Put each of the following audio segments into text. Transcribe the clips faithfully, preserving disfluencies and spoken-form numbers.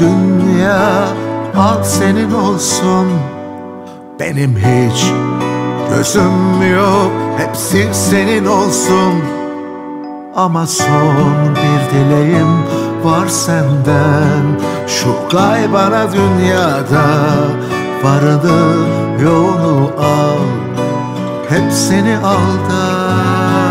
dünya al senin olsun. Benim hiç gözüm yok, hepsi senin olsun. Ama son bir dileğim var senden, şu kaybana dünyada varını yolu al, hep seni aldar.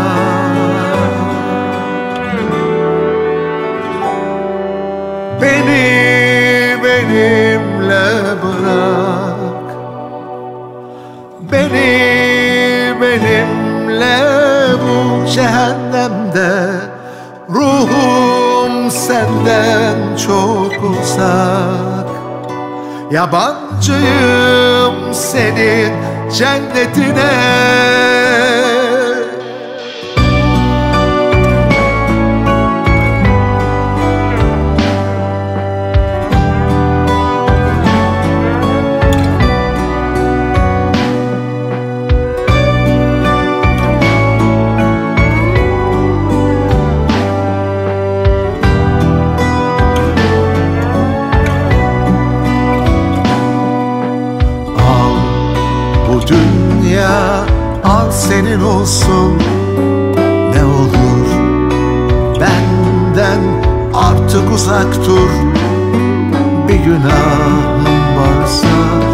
Beni benimle bırak, beni benimle bu cehennemde. Ruhum senden çok uzak, yabancıyım senin cennetine. Bu dünya al senin olsun. Ne olur benden artık uzak dur. Bir günahım varsa